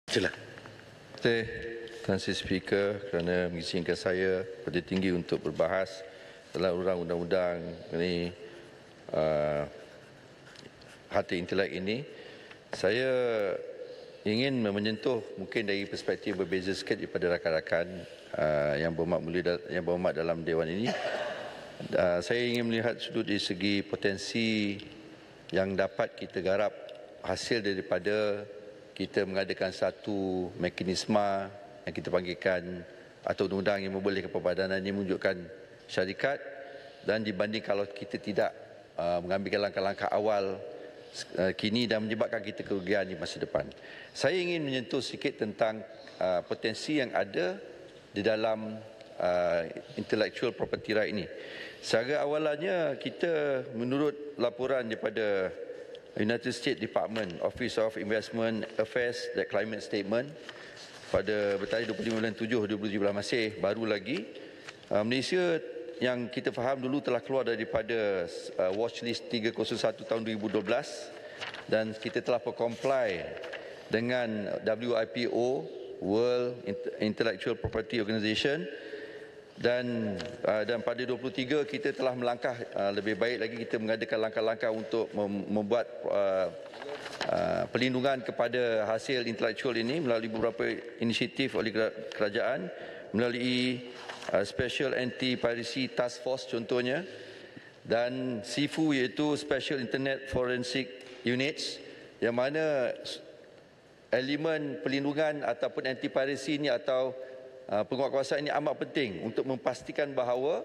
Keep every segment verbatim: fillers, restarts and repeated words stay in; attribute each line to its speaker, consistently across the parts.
Speaker 1: Sila.
Speaker 2: Terima kasih Tan Sri Speaker kerana mengizinkan saya Parti Tinggi untuk berbahas dalam urang undang-undang ini uh, harta intelek ini. Saya ingin menyentuh mungkin dari perspektif berbeza sikit daripada rakan-rakan uh, yang berhormat mulia yang berhormat dalam Dewan ini. Uh, saya ingin melihat sudut dari segi potensi yang dapat kita garap hasil daripada kita mengadakan satu mekanisme yang kita panggilkan atau undang-undang yang membolehkan perbadanan ini menunjukkan syarikat, dan dibanding kalau kita tidak uh, mengambil langkah-langkah awal uh, kini dan menyebabkan kita kerugian di masa depan. Saya ingin menyentuh sedikit tentang uh, potensi yang ada di dalam uh, intellectual property right ini. Secara awalannya kita menurut laporan daripada United States Department Office of Investment Affairs, that climate statement pada bertarikh dua puluh lima bulan tujuh dua ribu tujuh belas, masih baru lagi. uh, Malaysia yang kita faham dulu telah keluar daripada uh, watchlist tiga kosong satu tahun dua ribu dua belas, dan kita telah comply dengan W I P O, World Intellectual Property Organization, dan uh, dan pada dua puluh tiga kita telah melangkah uh, lebih baik lagi, kita mengadakan langkah-langkah untuk mem membuat uh, uh, pelindungan kepada hasil intelektual ini melalui beberapa inisiatif oleh kerajaan, melalui uh, Special Anti-Piracy Task Force contohnya, dan S I F U iaitu Special Internet Forensic Units, yang mana elemen pelindungan ataupun anti-piracy ini atau Uh, penguatkuasaan ini amat penting untuk memastikan bahawa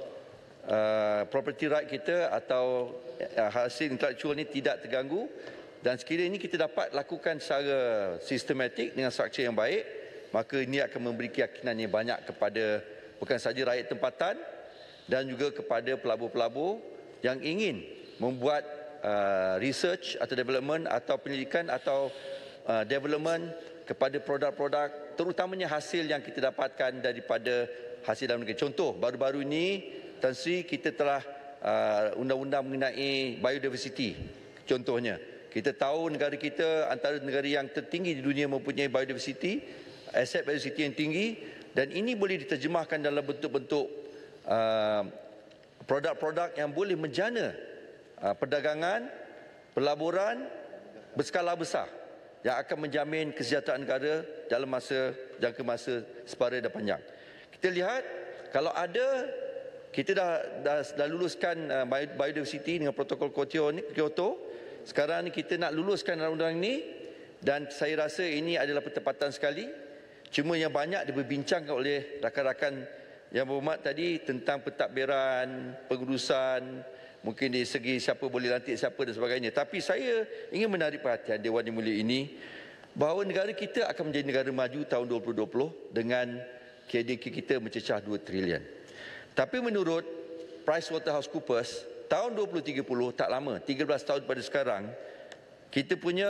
Speaker 2: uh, property right kita atau uh, hasil intelektual ini tidak terganggu, dan sekiranya ini kita dapat lakukan secara sistematik dengan struktur yang baik, maka ini akan memberi keyakinan yang banyak kepada bukan sahaja rakyat tempatan dan juga kepada pelabur-pelabur yang ingin membuat uh, research atau development atau penyelidikan atau uh, development kepada produk-produk, terutamanya hasil yang kita dapatkan daripada hasil dalam negeri. Contoh, baru-baru ini, Tan Sri, kita telah uh, undang-undang mengenai biodiversity. Contohnya, kita tahu negara kita antara negara yang tertinggi di dunia mempunyai biodiversity, aset biodiversity yang tinggi, dan ini boleh diterjemahkan dalam bentuk-bentuk uh, produk-produk yang boleh menjana uh, perdagangan, pelaburan berskala besar, yang akan menjamin kesejahteraan negara dalam masa jangka masa separa dan panjang. Kita lihat kalau ada, kita dah dah, dah luluskan uh, biodiversity dengan protokol Kyoto. Sekarang ni kita nak luluskan undang-undang ini, dan saya rasa ini adalah pertepatan sekali. Cuma yang banyak diperbincangkan oleh rakan-rakan yang berhormat tadi tentang pentadbiran, pengurusan, mungkin dari segi siapa boleh lantik siapa dan sebagainya. Tapi saya ingin menarik perhatian Dewan Yang Mulia ini bahawa negara kita akan menjadi negara maju tahun dua ribu dua puluh dengan K D K kita mencecah dua trilion. Tapi menurut PricewaterhouseCoopers, tahun dua ribu tiga puluh, tak lama, tiga belas tahun pada sekarang, kita punya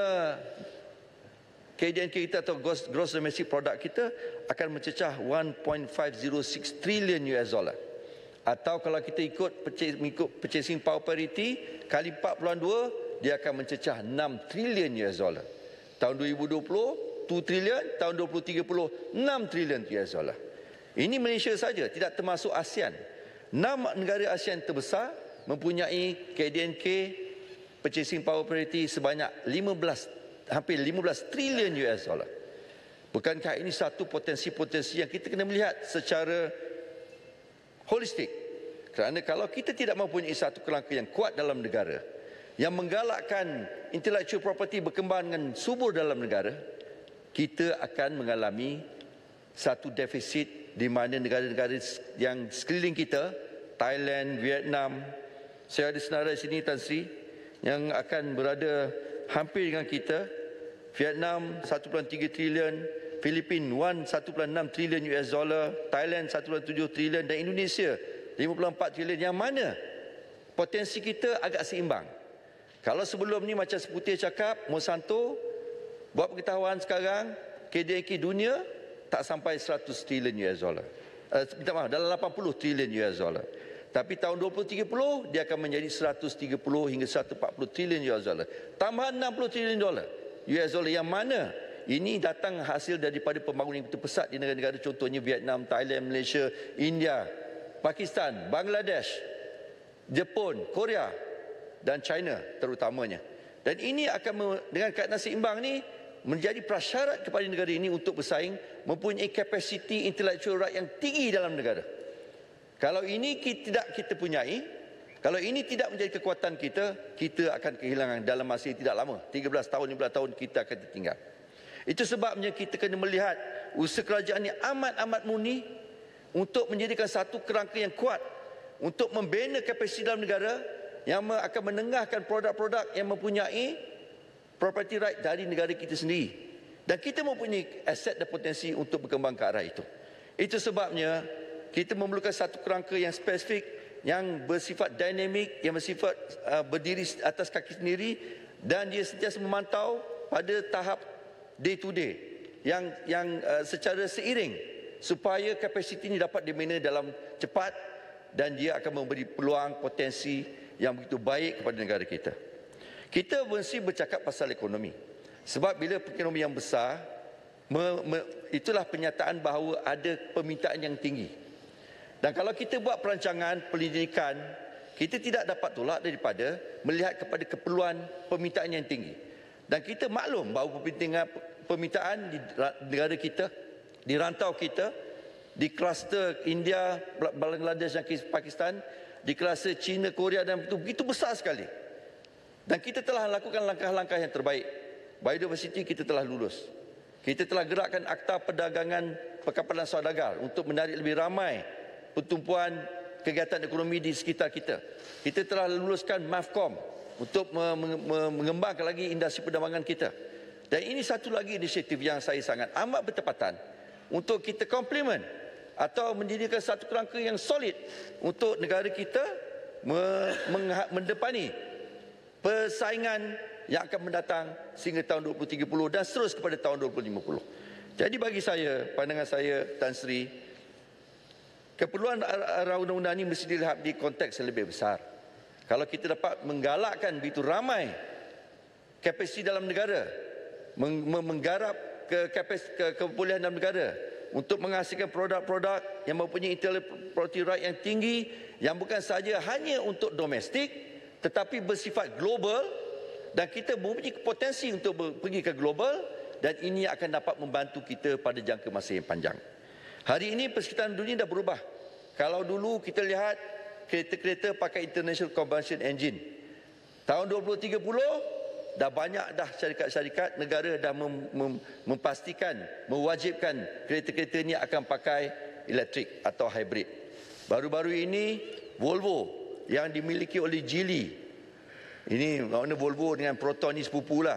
Speaker 2: K D N K kita atau gross, gross domestic product kita akan mencecah one point five zero six trillion U S dollar. Atau kalau kita ikut mengikut purchasing power parity kali empat puluh dua, dia akan mencecah enam trilion U S dollar. Tahun dua ribu dua puluh, dua trilion, tahun dua ribu tiga puluh, enam trilion U S dollar. Ini Malaysia saja, tidak termasuk ASEAN. Enam negara ASEAN terbesar mempunyai K D N K purchasing power parity sebanyak lima belas, hampir lima belas trilion U S dollar. Bukankah ini satu potensi-potensi yang kita kena melihat secara holistik? Kerana kalau kita tidak mempunyai satu kerangka yang kuat dalam negara, yang menggalakkan intellectual property berkembang dengan subur dalam negara, kita akan mengalami satu defisit di mana negara-negara yang sekeliling kita, Thailand, Vietnam, saya ada senara di sini Tan Sri, yang akan berada hampir dengan kita. Vietnam satu perpuluhan tiga trilion, Filipina satu perpuluhan enam trilion U S dollar, Thailand satu perpuluhan tujuh trilion, dan Indonesia lima perpuluhan empat trilion, yang mana potensi kita agak seimbang. Kalau sebelum ni macam Seputih cakap, Monsanto buat pengetahuan sekarang K D N K dunia tak sampai seratus trilion U S dollar. Uh, minta maaf, dalam lapan puluh trilion U S dollar. Tapi tahun dua ribu tiga puluh dia akan menjadi seratus tiga puluh hingga seratus empat puluh trilion U S dollar. Tambahan enam puluh trilion dolar U S dollar, yang mana ini datang hasil daripada pembangunan yang begitu pesat di negara-negara contohnya Vietnam, Thailand, Malaysia, India, Pakistan, Bangladesh, Jepun, Korea dan China terutamanya. Dan ini akan dengan keadaan seimbang ni menjadi prasyarat kepada negara ini untuk bersaing, mempunyai kapasiti intellectual right yang tinggi dalam negara. Kalau ini kita tidak kita punyai, kalau ini tidak menjadi kekuatan kita, kita akan kehilangan dalam masa yang tidak lama. tiga belas tahun, lima belas tahun kita akan tertinggal. Itu sebabnya kita kena melihat usaha kerajaan ini amat-amat murni untuk menjadikan satu kerangka yang kuat untuk membina kapasiti dalam negara yang akan menengahkan produk-produk yang mempunyai property right dari negara kita sendiri. Dan kita mempunyai aset dan potensi untuk berkembang ke arah itu. Itu sebabnya kita memerlukan satu kerangka yang spesifik, yang bersifat dinamik, yang bersifat uh, berdiri atas kaki sendiri dan dia sentiasa memantau pada tahap day to day yang yang uh, secara seiring supaya kapasiti ini dapat dibina dalam cepat dan dia akan memberi peluang potensi yang begitu baik kepada negara kita. Kita mesti bercakap pasal ekonomi. Sebab bila ekonomi yang besar, me, me, itulah penyataan bahawa ada permintaan yang tinggi. Dan kalau kita buat perancangan pendidikan, kita tidak dapat tolak daripada melihat kepada keperluan permintaan yang tinggi. Dan kita maklum bahawa permintaan di negara kita, di rantau kita, di kluster India, Bangladesh dan Pakistan, di kluster China, Korea dan itu begitu besar sekali. Dan kita telah lakukan langkah-langkah yang terbaik. Biodiversity kita telah lulus. Kita telah gerakkan Akta Perdagangan Perkapalan Saudagar untuk menarik lebih ramai pertumpuan kegiatan ekonomi di sekitar kita. Kita telah luluskan MAFCOM untuk mengembangkan lagi industri perdagangan kita. Dan ini satu lagi inisiatif yang saya sangat amat bertepatan untuk kita komplement atau menjadikan satu kerangka yang solid untuk negara kita mendepani persaingan yang akan mendatang sehingga tahun dua ribu tiga puluh dan terus kepada tahun dua ribu lima puluh. Jadi bagi saya, pandangan saya Tan Sri, keperluan arah undang-undang ini mesti dilihat di konteks yang lebih besar. Kalau kita dapat menggalakkan begitu ramai kapasiti dalam negara, menggarap ke kapasiti ke kebolehan dalam negara untuk menghasilkan produk-produk yang mempunyai intellectual property right yang tinggi, yang bukan sahaja hanya untuk domestik tetapi bersifat global, dan kita mempunyai potensi untuk pergi ke global, dan ini akan dapat membantu kita pada jangka masa yang panjang. Hari ini persekitaran dunia dah berubah. Kalau dulu kita lihat kereta-kereta pakai International Combustion Engine, tahun dua ribu tiga puluh dah banyak dah syarikat-syarikat negara dah mem, mem, memastikan, mewajibkan kereta-kereta ini akan pakai elektrik atau hybrid. Baru-baru ini Volvo yang dimiliki oleh Geely, ini makna Volvo dengan Proton ni sepupu lah.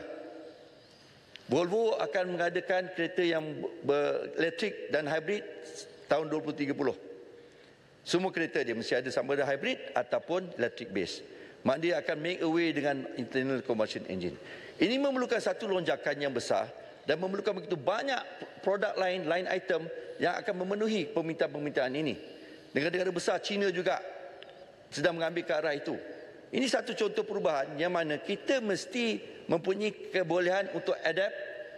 Speaker 2: Volvo akan mengadakan kereta yang elektrik dan hybrid tahun dua ribu tiga puluh. Semua kereta dia mesti ada sama ada hybrid ataupun electric base. Mak dia akan make away dengan internal combustion engine. Ini memerlukan satu lonjakan yang besar dan memerlukan begitu banyak produk lain, line item yang akan memenuhi permintaan-permintaan ini. Negara-negara besar China juga sedang mengambil ke arah itu. Ini satu contoh perubahan yang mana kita mesti mempunyai kebolehan untuk adapt,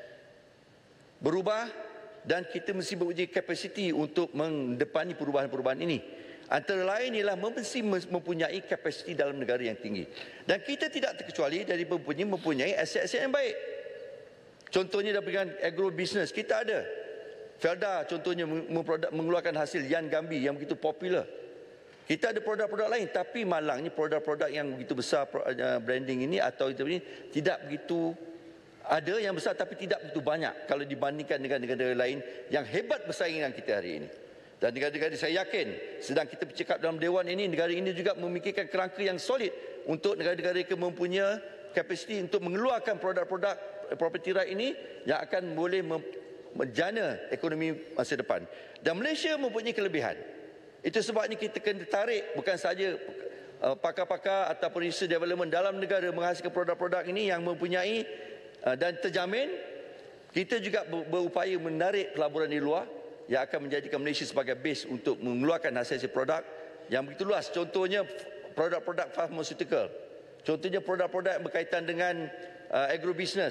Speaker 2: berubah, dan kita mesti mempunyai kapasiti untuk mendepani perubahan-perubahan ini. Antara lain ialah mesti mempunyai kapasiti dalam negara yang tinggi. Dan kita tidak terkecuali dari mempunyai, mempunyai aset-aset yang baik. Contohnya dalam agrobusiness, kita ada Felda contohnya mengeluarkan hasil Yan Gambi yang begitu popular. Kita ada produk-produk lain, tapi malangnya produk-produk yang begitu besar branding ini atau itu ini tidak begitu ada yang besar, tapi tidak begitu banyak kalau dibandingkan dengan negara-negara lain yang hebat bersaing dengan kita hari ini. Dan negara-negara saya yakin sedang kita bercakap dalam Dewan ini, negara ini juga memikirkan kerangka yang solid untuk negara-negara yang mempunyai kapasiti untuk mengeluarkan produk-produk property right ini yang akan boleh menjana ekonomi masa depan. Dan Malaysia mempunyai kelebihan. Itu sebabnya kita kena tarik bukan saja uh, pakar-pakar ataupun research development dalam negara menghasilkan produk-produk ini yang mempunyai uh, dan terjamin. Kita juga berupaya menarik pelaburan di luar yang akan menjadikan Malaysia sebagai base untuk mengeluarkan hasil-hasil produk yang begitu luas. Contohnya produk-produk pharmaceutical. Contohnya produk-produk yang berkaitan dengan uh, agrobusiness.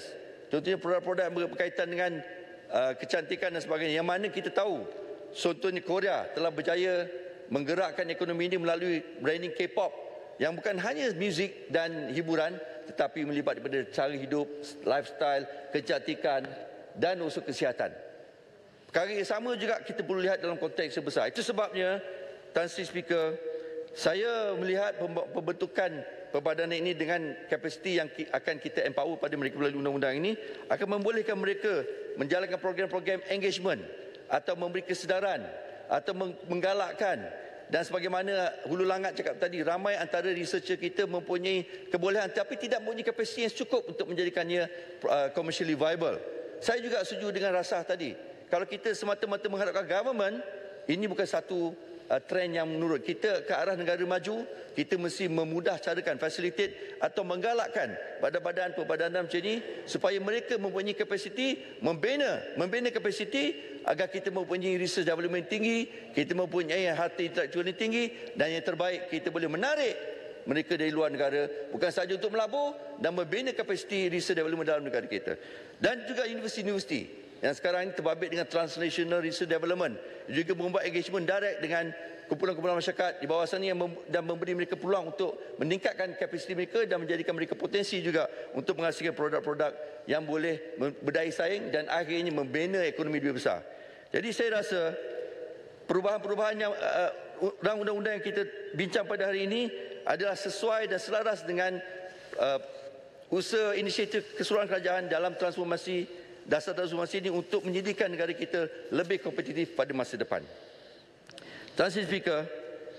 Speaker 2: Contohnya produk-produk yang berkaitan dengan uh, kecantikan dan sebagainya, yang mana kita tahu contohnya Korea telah berjaya menggerakkan ekonomi ini melalui branding K-pop yang bukan hanya muzik dan hiburan tetapi melibat daripada cara hidup, lifestyle, kecantikan dan unsur kesihatan. Perkara yang sama juga kita perlu lihat dalam konteks yang besar. Itu sebabnya, Tan Sri Speaker, saya melihat pembentukan perbadanan ini dengan kapasiti yang akan kita empower pada mereka melalui undang-undang ini akan membolehkan mereka menjalankan program-program engagement atau memberi kesedaran atau menggalakkan. Dan sebagaimana Hulu Langat cakap tadi, ramai antara researcher kita mempunyai kebolehan tapi tidak mempunyai kapasiti yang cukup untuk menjadikannya uh, commercially viable. Saya juga setuju dengan Rasah tadi. Kalau kita semata-mata mengharapkan government, ini bukan satu uh, trend yang menurut. Kita ke arah negara maju, kita mesti memudah carakan, facilitate atau menggalakkan badan-badan perbadanan macam ini supaya mereka mempunyai kapasiti, membina, membina kapasiti agar kita mempunyai research development tinggi, kita mempunyai harta intelektual yang tinggi, dan yang terbaik, kita boleh menarik mereka dari luar negara, bukan sahaja untuk melabur dan membina kapasiti research development dalam negara kita. Dan juga universiti-universiti yang sekarang ini terbabit dengan Transnational Research Development, juga membuat engagement direct dengan kumpulan-kumpulan masyarakat di bawah sana yang mem dan memberi mereka peluang untuk meningkatkan kapasiti mereka dan menjadikan mereka potensi juga untuk menghasilkan produk-produk yang boleh berdaya saing dan akhirnya membina ekonomi lebih besar. Jadi saya rasa perubahan-perubahan yang uh, undang-undang yang kita bincang pada hari ini adalah sesuai dan selaras dengan uh, usaha inisiatif keseluruhan kerajaan dalam transformasi dasar transformasi ini untuk menjadikan negara kita lebih kompetitif pada masa depan. Tan Sri Speaker,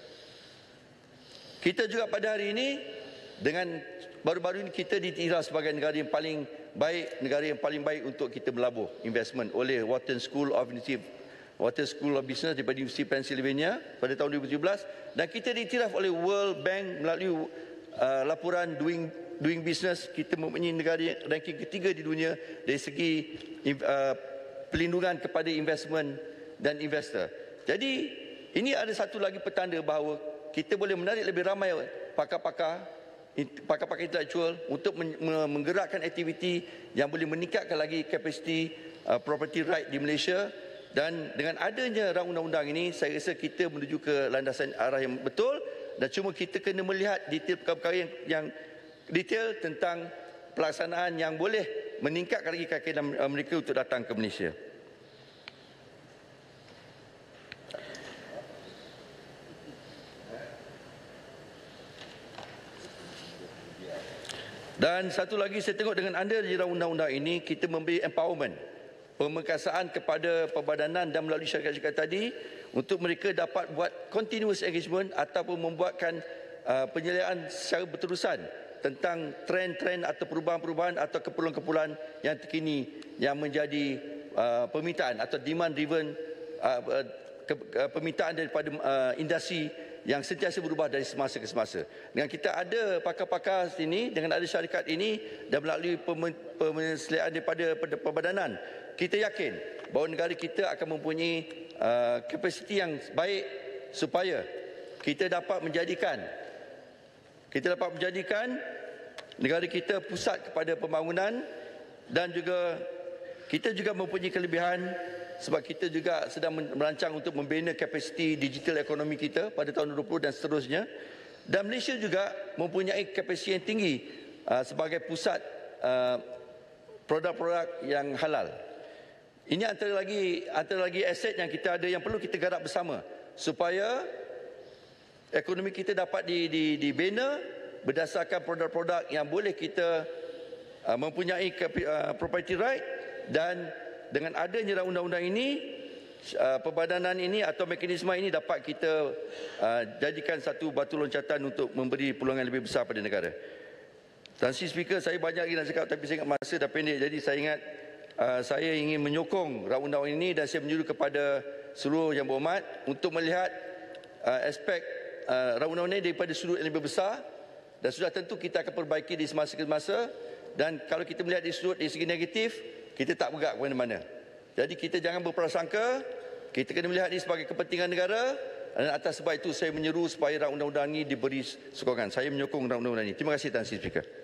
Speaker 2: kita juga pada hari ini dengan baru-baru ini kita diiktiraf sebagai negara yang paling baik, negara yang paling baik untuk kita melabur investment oleh Wharton School of Wharton School of Business daripada Universiti Pennsylvania pada tahun dua ribu tujuh belas, dan kita diiktiraf oleh World Bank melalui uh, laporan doing Doing Business. Kita mempunyai negara ranking ketiga di dunia dari segi uh, pelindungan kepada investment dan investor. Jadi ini ada satu lagi petanda bahawa kita boleh menarik lebih ramai pakar-pakar pakar-pakar intelektual untuk menggerakkan aktiviti yang boleh meningkatkan lagi kapasiti uh, property right di Malaysia. Dan dengan adanya rang undang-undang ini, saya rasa kita menuju ke landasan arah yang betul, dan cuma kita kena melihat detail perkara-perkara yang, yang detail tentang pelaksanaan yang boleh meningkatkan lagi keyakinan mereka untuk datang ke Malaysia. Dan satu lagi saya tengok dengan anda di dalam undang-undang ini, kita memberi empowerment, pemekasaan kepada perbadanan dan melalui syarikat-syarikat tadi untuk mereka dapat buat continuous engagement ataupun membuatkan uh, penyelidikan secara berterusan tentang trend-trend atau perubahan-perubahan atau keperluan-keperluan yang terkini yang menjadi uh, permintaan atau demand-driven uh, uh, ke, uh, permintaan daripada uh, industri yang sentiasa berubah dari semasa ke semasa. Dengan kita ada pakar-pakar sini, dengan ada syarikat ini dan melalui pemerseliaan daripada perbadanan, kita yakin bahawa negara kita akan mempunyai uh, kapasiti yang baik supaya kita dapat menjadikan Kita dapat menjadikan negara kita pusat kepada pembangunan, dan juga kita juga mempunyai kelebihan sebab kita juga sedang merancang untuk membina kapasiti digital ekonomi kita pada tahun dua ribu dua puluh dan seterusnya. Dan Malaysia juga mempunyai kapasiti yang tinggi uh, sebagai pusat uh, produk-produk yang halal. Ini antara lagi antara lagi aset yang kita ada yang perlu kita garap bersama supaya ekonomi kita dapat dibina berdasarkan produk-produk yang boleh kita uh, mempunyai uh, property right, dan dengan adanya undang-undang ini, uh, perbadanan ini atau mekanisme ini dapat kita uh, jadikan satu batu loncatan untuk memberi peluang yang lebih besar pada negara. Tan Sri Speaker, saya banyak lagi nak cakap tapi saya ingat masa dah pendek, jadi saya ingat uh, saya ingin menyokong undang-undang ini dan saya menyuruh kepada seluruh yang berhormat untuk melihat uh, aspek Uh, undang-undang ini daripada sudut yang lebih besar, dan sudah tentu kita akan perbaiki di semasa ke semasa. Dan kalau kita melihat di sudut dari segi negatif, kita tak bergerak ke mana-mana. Jadi kita jangan berprasangka, kita kena melihat ini sebagai kepentingan negara, dan atas sebab itu saya menyeru supaya undang-undang ini diberi sokongan. Saya menyokong undang-undang ini. Terima kasih Tan Sri Speaker.